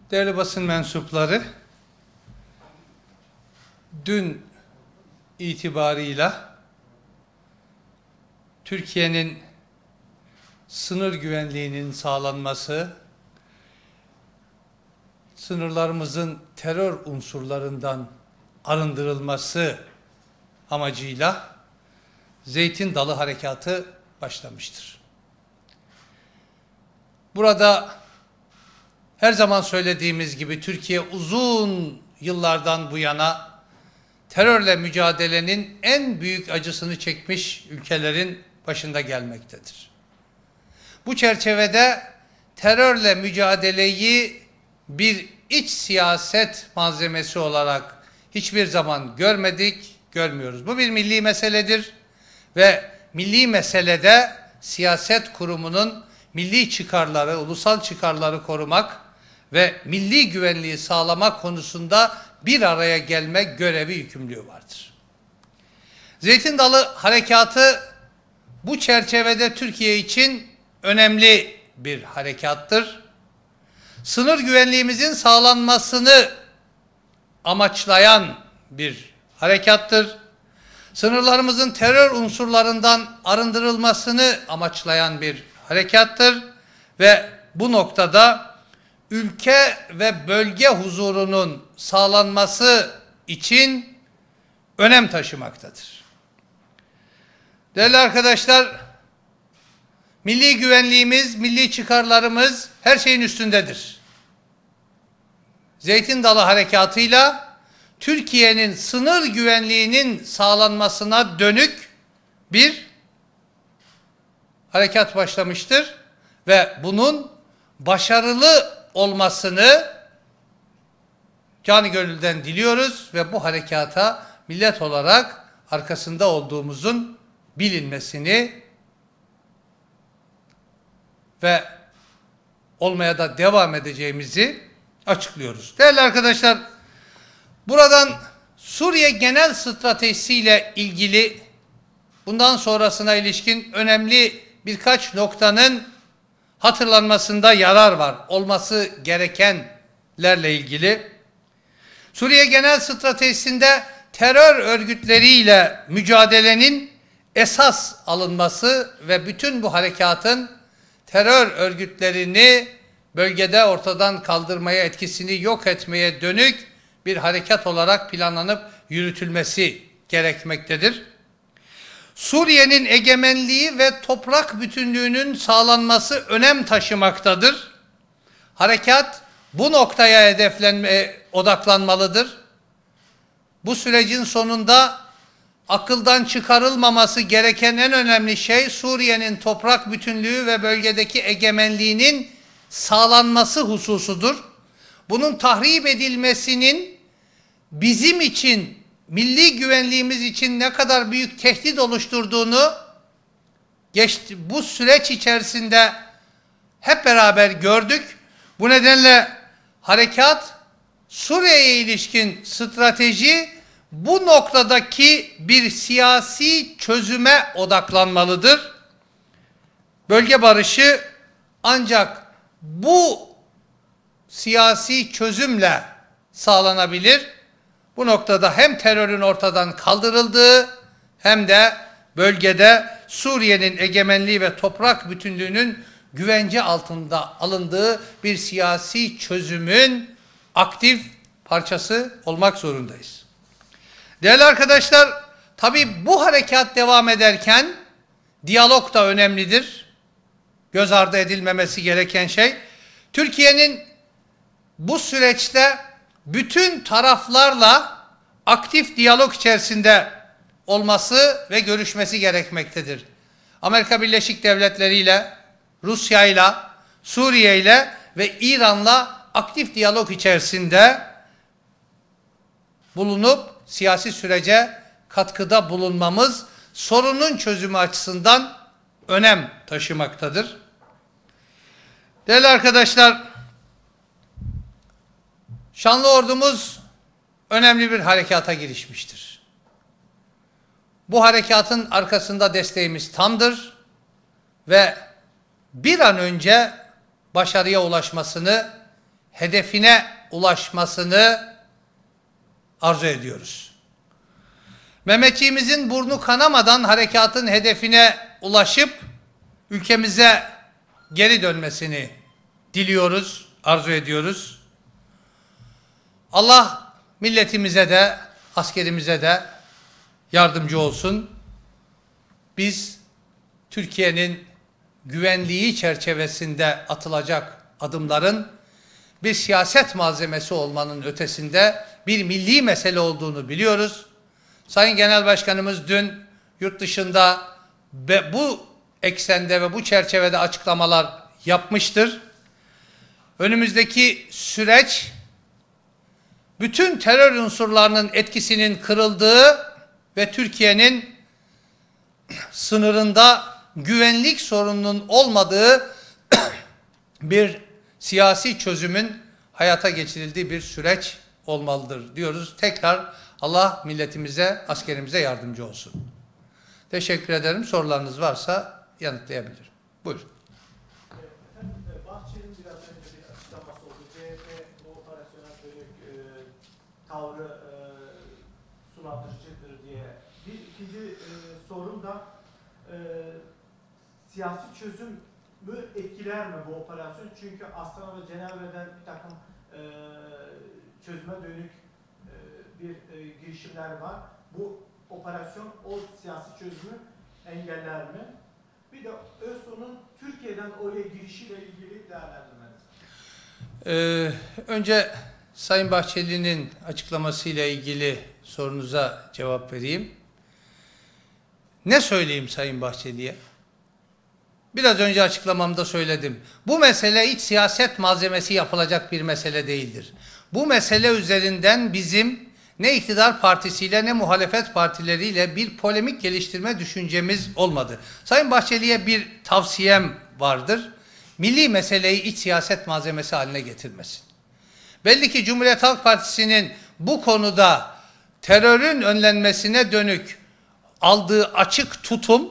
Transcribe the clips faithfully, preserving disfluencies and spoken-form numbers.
Değerli basın mensupları, dün itibarıyla Türkiye'nin sınır güvenliğinin sağlanması, sınırlarımızın terör unsurlarından arındırılması amacıyla Zeytin Dalı Harekatı başlamıştır. Burada her zaman söylediğimiz gibi Türkiye uzun yıllardan bu yana terörle mücadelenin en büyük acısını çekmiş ülkelerin başında gelmektedir. Bu çerçevede terörle mücadeleyi bir iç siyaset malzemesi olarak hiçbir zaman görmedik, görmüyoruz. Bu bir milli meseledir ve milli meselede siyaset kurumunun milli çıkarları, ulusal çıkarları korumak ve milli güvenliği sağlamak konusunda bir araya gelme görevi, yükümlülüğü vardır. Zeytin Dalı Harekatı bu çerçevede Türkiye için önemli bir harekattır. Sınır güvenliğimizin sağlanmasını amaçlayan bir harekattır. Sınırlarımızın terör unsurlarından arındırılmasını amaçlayan bir harekattır ve bu noktada ülke ve bölge huzurunun sağlanması için önem taşımaktadır. Değerli arkadaşlar, milli güvenliğimiz, milli çıkarlarımız her şeyin üstündedir. Zeytin Dalı Harekatı'yla Türkiye'nin sınır güvenliğinin sağlanmasına dönük bir harekat başlamıştır ve bunun başarılı olmasını canı gönülden diliyoruz ve bu harekata millet olarak arkasında olduğumuzun bilinmesini ve olmaya da devam edeceğimizi açıklıyoruz. Değerli arkadaşlar, buradan Suriye genel stratejisiyle ilgili bundan sonrasına ilişkin önemli birkaç noktanın hatırlanmasında yarar var. Olması gerekenlerle ilgili. Suriye genel stratejisinde terör örgütleriyle mücadelenin esas alınması ve bütün bu harekatın terör örgütlerini bölgede ortadan kaldırmaya, etkisini yok etmeye dönük bir harekat olarak planlanıp yürütülmesi gerekmektedir. Suriye'nin egemenliği ve toprak bütünlüğünün sağlanması önem taşımaktadır. Harekat bu noktaya hedeflenme, odaklanmalıdır. Bu sürecin sonunda akıldan çıkarılmaması gereken en önemli şey Suriye'nin toprak bütünlüğü ve bölgedeki egemenliğinin sağlanması hususudur. Bunun tahrip edilmesinin bizim için, milli güvenliğimiz için ne kadar büyük tehdit oluşturduğunu geçti, bu süreç içerisinde hep beraber gördük. Bu nedenle harekat, Suriye'ye ilişkin strateji bu noktadaki bir siyasi çözüme odaklanmalıdır. Bölge barışı ancak bu siyasi çözümle sağlanabilir. Bu noktada hem terörün ortadan kaldırıldığı hem de bölgede Suriye'nin egemenliği ve toprak bütünlüğünün güvence altında alındığı bir siyasi çözümün aktif parçası olmak zorundayız. Değerli arkadaşlar, tabii bu harekat devam ederken diyalog da önemlidir. Göz ardı edilmemesi gereken şey. Türkiye'nin bu süreçte bütün taraflarla aktif diyalog içerisinde olması ve görüşmesi gerekmektedir. Amerika Birleşik Devletleri ile, Rusya ile, Suriye ile ve İran'la aktif diyalog içerisinde bulunup siyasi sürece katkıda bulunmamız sorunun çözümü açısından önem taşımaktadır. Değerli arkadaşlar, şanlı ordumuz önemli bir harekata girişmiştir. Bu harekatın arkasında desteğimiz tamdır ve bir an önce başarıya ulaşmasını hedefine ulaşmasını arzu ediyoruz. Mehmetçiğimizin burnu kanamadan harekatın hedefine ulaşıp ülkemize geri dönmesini diliyoruz, arzu ediyoruz. Allah milletimize de, askerimize de yardımcı olsun. Biz Türkiye'nin güvenliği çerçevesinde atılacak adımların bir siyaset malzemesi olmanın ötesinde bir milli mesele olduğunu biliyoruz. Sayın Genel Başkanımız dün yurt dışında ve bu eksende ve bu çerçevede açıklamalar yapmıştır. Önümüzdeki süreç bütün terör unsurlarının etkisinin kırıldığı ve Türkiye'nin sınırında güvenlik sorununun olmadığı bir siyasi çözümün hayata geçirildiği bir süreç olmalıdır diyoruz. Tekrar Allah milletimize, askerimize yardımcı olsun. Teşekkür ederim. Sorularınız varsa yanıtlayabilirim. Buyurun. Bahçeli'nin biraz önce bir açıklaması oldu. C H P bu operasyona dönük e, tavrı e, sulandırıcıdır diye. Bir ikinci e, sorum da e, siyasi çözüm mü etkiler mi bu operasyon? Çünkü Astana ve Cenevre'de bir takım e, çözüme dönük e, bir e, girişimler var. Bu operasyon o siyasi çözümü engeller mi? Bir de ÖSO'nun Türkiye'den oraya girişiyle ilgili değerlendirmeniz. Ee, önce Sayın Bahçeli'nin açıklamasıyla ilgili sorunuza cevap vereyim. Ne söyleyeyim Sayın Bahçeli'ye? Biraz önce açıklamamda söyledim. Bu mesele iç siyaset malzemesi yapılacak bir mesele değildir. Bu mesele üzerinden bizim ne iktidar partisiyle ne muhalefet partileriyle bir polemik geliştirme düşüncemiz olmadı. Sayın Bahçeli'ye bir tavsiyem vardır. Milli meseleyi iç siyaset malzemesi haline getirmesin. Belli ki Cumhuriyet Halk Partisi'nin bu konuda terörün önlenmesine dönük aldığı açık tutum,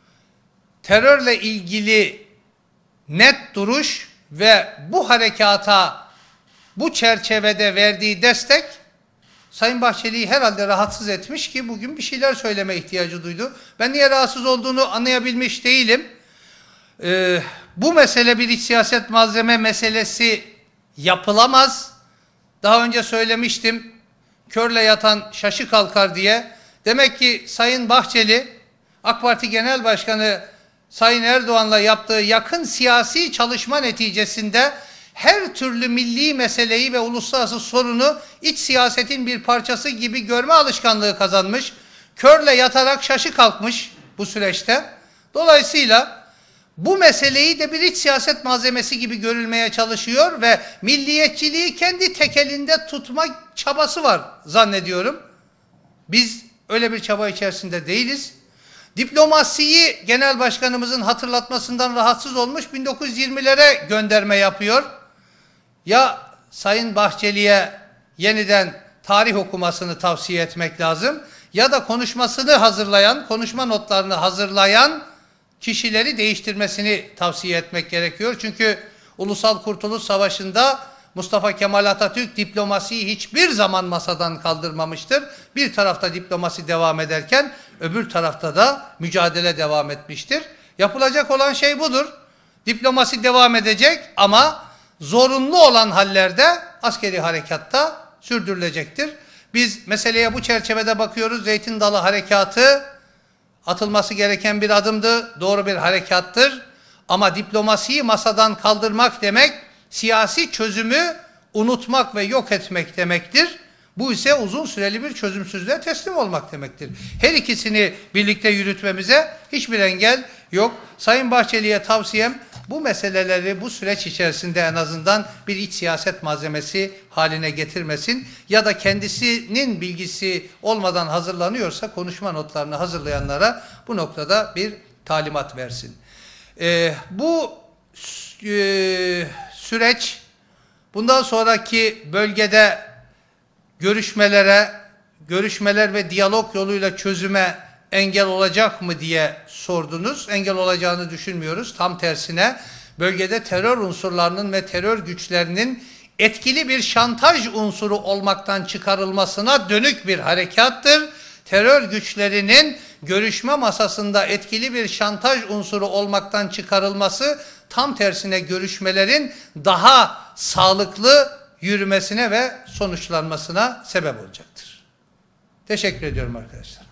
terörle ilgili net duruş ve bu harekata bu çerçevede verdiği destek Sayın Bahçeli'yi herhalde rahatsız etmiş ki bugün bir şeyler söyleme ihtiyacı duydu. Ben niye rahatsız olduğunu anlayabilmiş değilim. Ee, bu mesele bir iç siyaset malzeme meselesi yapılamaz. Daha önce söylemiştim. Körle yatan şaşı kalkar diye. Demek ki Sayın Bahçeli, AK Parti Genel Başkanı Sayın Erdoğan'la yaptığı yakın siyasi çalışma neticesinde her türlü milli meseleyi ve uluslararası sorunu iç siyasetin bir parçası gibi görme alışkanlığı kazanmış. Körle yatarak şaşı kalkmış bu süreçte. Dolayısıyla bu meseleyi de bir iç siyaset malzemesi gibi görülmeye çalışıyor ve milliyetçiliği kendi tekelinde tutma çabası var zannediyorum. Biz öyle bir çaba içerisinde değiliz. Diplomasiyi genel başkanımızın hatırlatmasından rahatsız olmuş, bin dokuz yüz yirmilere gönderme yapıyor. Ya Sayın Bahçeli'ye yeniden tarih okumasını tavsiye etmek lazım ya da konuşmasını hazırlayan, konuşma notlarını hazırlayan kişileri değiştirmesini tavsiye etmek gerekiyor. Çünkü Ulusal Kurtuluş Savaşı'nda Mustafa Kemal Atatürk diplomasiyi hiçbir zaman masadan kaldırmamıştır. Bir tarafta diplomasi devam ederken öbür tarafta da mücadele devam etmiştir. Yapılacak olan şey budur. Diplomasi devam edecek ama zorunlu olan hallerde askeri harekatta sürdürülecektir. Biz meseleye bu çerçevede bakıyoruz. Zeytin Dalı Harekatı atılması gereken bir adımdı. Doğru bir harekattır. Ama diplomasiyi masadan kaldırmak demek, siyasi çözümü unutmak ve yok etmek demektir. Bu ise uzun süreli bir çözümsüzlüğe teslim olmak demektir. Her ikisini birlikte yürütmemize hiçbir engel yok. Sayın Bahçeli'ye tavsiyem bu meseleleri bu süreç içerisinde en azından bir iç siyaset malzemesi haline getirmesin ya da kendisinin bilgisi olmadan hazırlanıyorsa konuşma notlarını hazırlayanlara bu noktada bir talimat versin. Ee, bu e, süreç bundan sonraki bölgede görüşmelere, görüşmeler ve diyalog yoluyla çözüme engel olacak mı diye sordunuz. Engel olacağını düşünmüyoruz. Tam tersine bölgede terör unsurlarının ve terör güçlerinin etkili bir şantaj unsuru olmaktan çıkarılmasına dönük bir harekattır. Terör güçlerinin görüşme masasında etkili bir şantaj unsuru olmaktan çıkarılması tam tersine görüşmelerin daha sağlıklı yürümesine ve sonuçlanmasına sebep olacaktır. Teşekkür ediyorum arkadaşlar.